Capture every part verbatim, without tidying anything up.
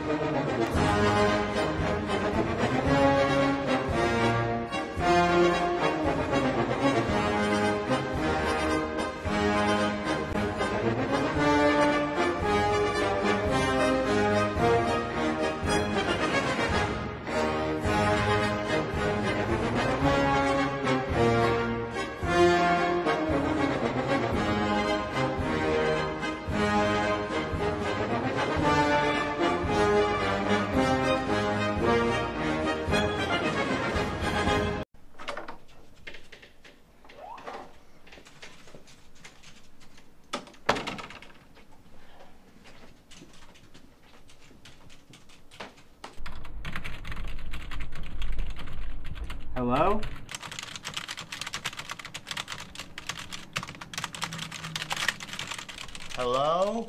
Hello? Hello?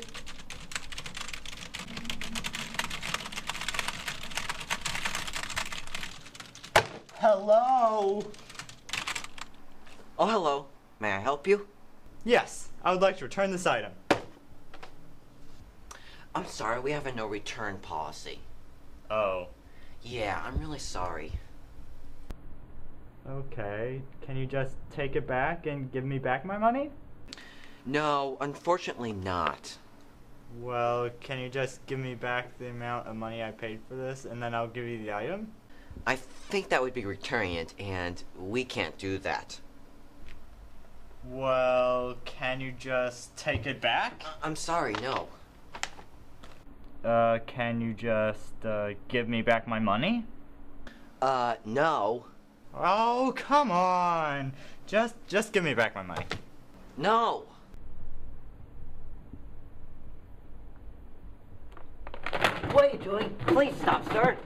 Hello? Oh, hello. May I help you? Yes, I would like to return this item. I'm sorry, we have a no return policy. Oh. Yeah, I'm really sorry. Okay, can you just take it back and give me back my money? No, unfortunately not. Well, can you just give me back the amount of money I paid for this and then I'll give you the item? I think that would be returning it, and we can't do that. Well, can you just take it back? I'm sorry, no. Uh, can you just, uh, give me back my money? Uh, no. Oh, come on! Just, just give me back my money. No! What are you doing? Please stop, sir.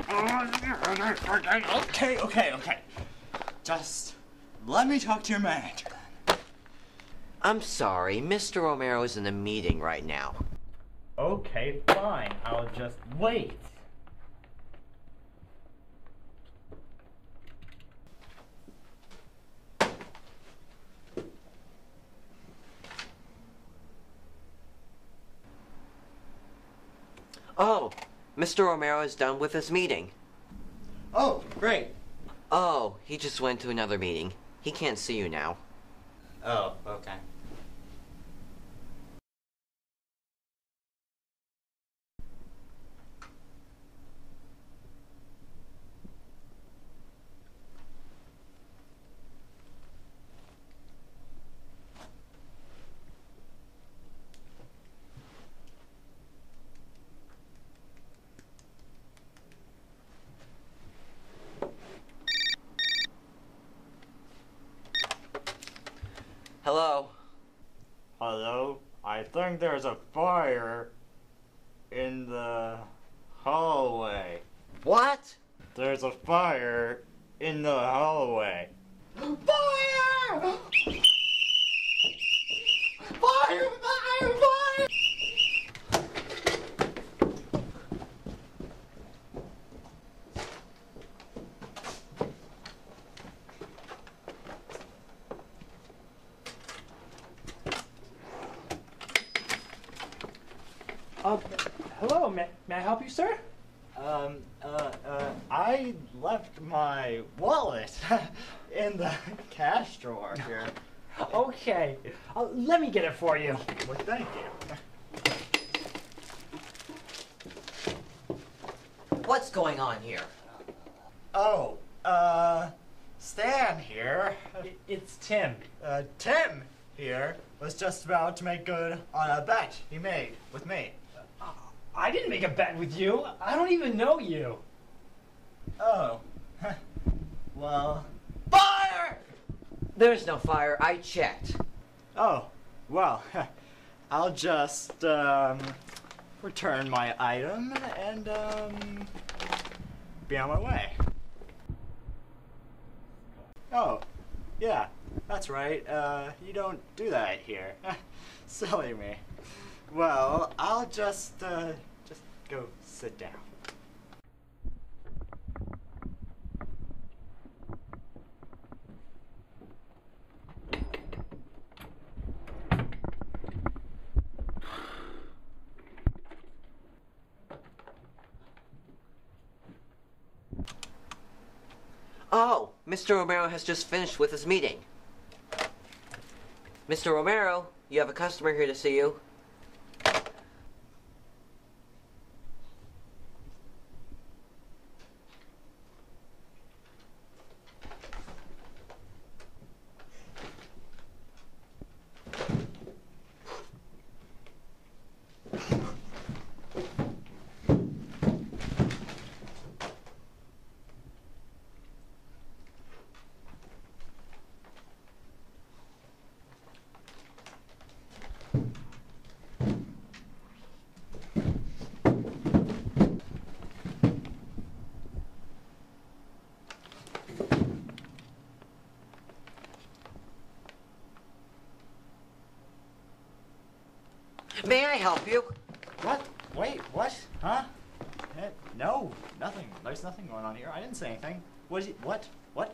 Okay, okay, okay. Just let me talk to your manager. I'm sorry, Mister Romero is in a meeting right now. Okay, fine. I'll just wait. Oh, Mister Romero is done with his meeting. Oh, great. Oh, he just went to another meeting. He can't see you now. Oh, okay. Hello? Hello? I think there's a fire in the hallway. What? There's a fire in the hallway. Fire! Fire! Fire! Fire! Uh, hello, may, may I help you, sir? Um, uh, uh, I left my wallet in the cash drawer here. Okay, uh, let me get it for you. Well, thank you. What's going on here? Oh, uh, Stan here, I- It's Tim. uh, Tim here was just about to make good on a bet he made with me. I didn't make a bet with you. I don't even know you. Oh, well, Fire! There's no fire. I checked. oh, well, I'll just, um, return my item and, um, be on my way. Oh, yeah, that's right, uh, you don't do that here. Silly me. Well, I'll just, uh, just go sit down. Oh, Mister Romero has just finished with his meeting. Mister Romero, you have a customer here to see you. May I help you? What? Wait, what? Huh? Eh, no, nothing. There's nothing going on here. I didn't say anything. What? Is it, what? What?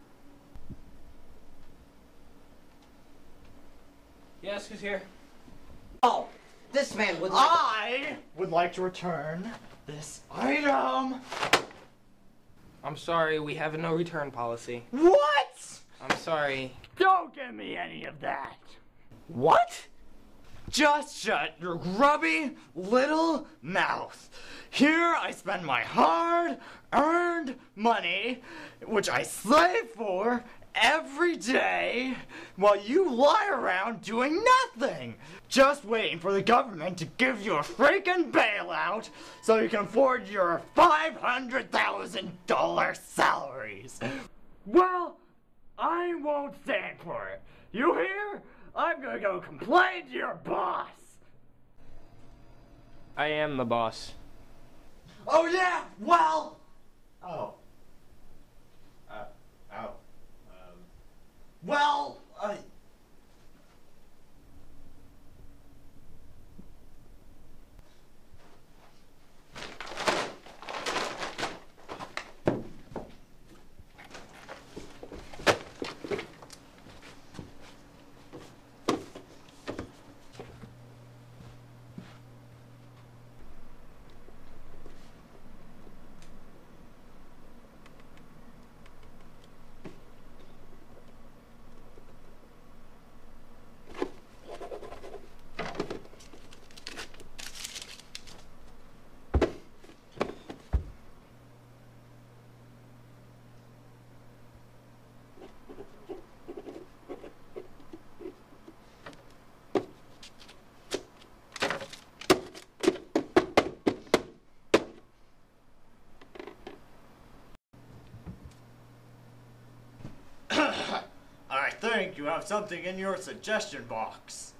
Yes, who's here? Oh, this man would like... I would like to return this item. I'm sorry, we have a no return policy. What? I'm sorry. Don't give me any of that. What? Just shut your grubby little mouth. Here I spend my hard-earned money, which I slave for every day, while you lie around doing nothing, just waiting for the government to give you a freaking bailout so you can afford your five hundred thousand dollar salaries. Well, I won't stand for it. You hear? I'm gonna go complain to your boss. I am the boss. Oh yeah, well. Oh. Uh, oh. Um. Well, uh. I think you have something in your suggestion box.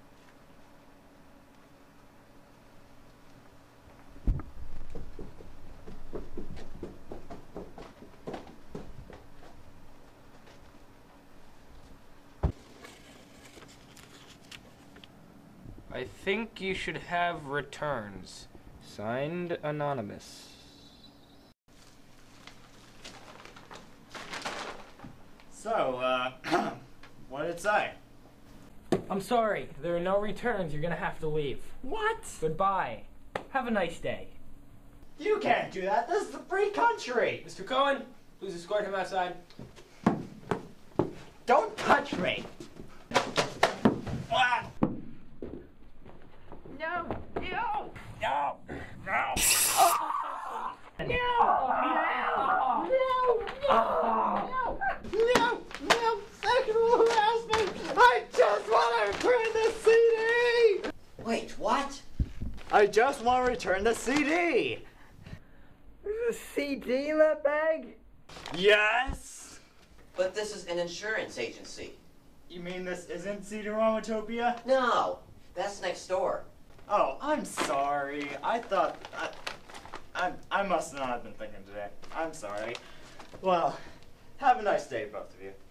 I think you should have returns. Signed, Anonymous. So, uh, what did it say? I'm sorry, there are no returns. You're gonna have to leave. What? Goodbye. Have a nice day. You can't do that. This is a free country. Mister Cohen, please escort him outside. Don't touch me. Ah. No, no, No. No. no, no, no, no, No. No. Sexual harassment. I just want to return the C D. Wait, what? I just want to return the C D. There's a C D in that bag? Yes. But this is an insurance agency. You mean this isn't Cedar-Romatopia? No, that's next door. Oh, I'm sorry. I thought I, I, I must not have been thinking today. I'm sorry. Well, have a nice day, both of you.